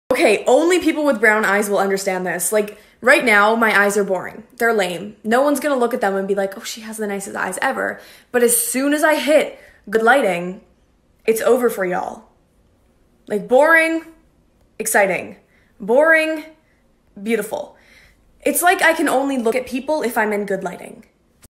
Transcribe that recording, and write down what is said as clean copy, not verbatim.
Okay, only people with brown eyes will understand this. Like, right now, my eyes are boring. They're lame. No one's gonna look at them and be like, oh, she has the nicest eyes ever. But as soon as I hit good lighting, it's over for y'all. Like, boring, exciting. Boring, beautiful. It's like I can only look at people if I'm in good lighting.